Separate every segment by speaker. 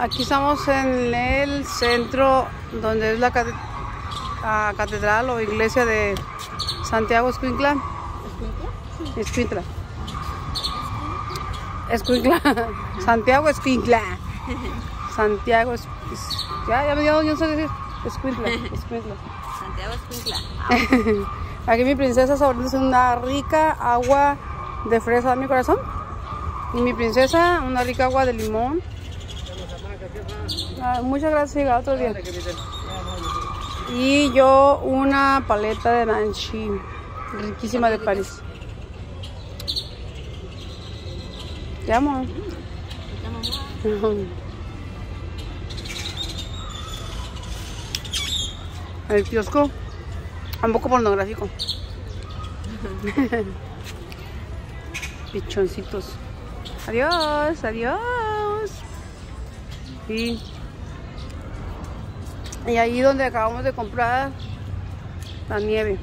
Speaker 1: Aquí estamos en el centro donde es la catedral o iglesia de Santiago Escuintla. ¿Escuintla? Escuintla. Santiago Escuintla. Santiago ya me dio, yo sé decir Escuintla.
Speaker 2: Santiago Escuintla.
Speaker 1: Aquí mi princesa favorita es una rica agua de fresa, mi corazón. Y mi princesa, una rica agua de limón. Muchas gracias, otro día. Y yo una paleta de Nancy, riquísima de París. Te amo. El kiosco, un poco pornográfico. Pichoncitos. Adiós, adiós. Sí. Y ahí donde acabamos de comprar la nieve.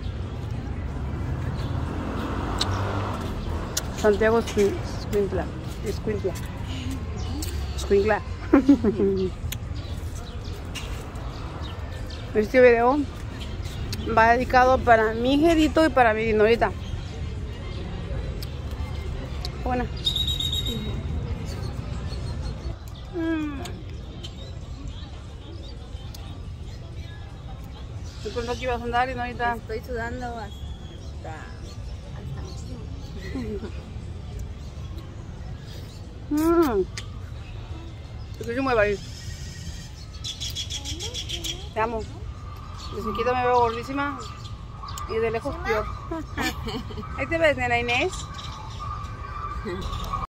Speaker 1: Santiago Escuintla. Escuintla. Este video va dedicado para mi Jedito y para mi Dinorita. Buena. ¿Tú pensás que ibas a andar, Dinorita?
Speaker 2: Estoy sudando hasta
Speaker 1: ¿Por qué se mueve ahí? Te amo. De cerquita me veo gordísima y de lejos peor. Ahí te ves, nena Inés.